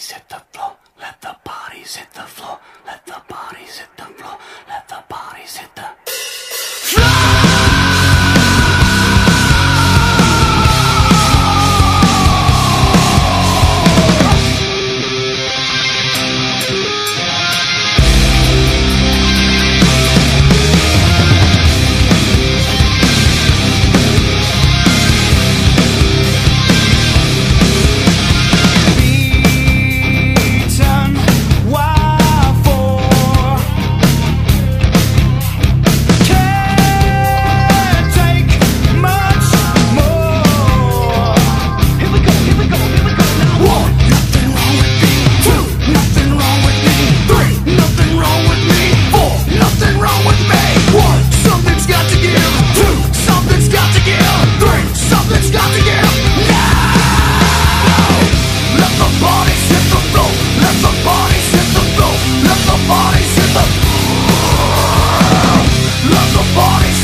bodies hit the floor. Let the bodies hit the floor. Let the bodies hit the floor. Let the bodies hit the bodies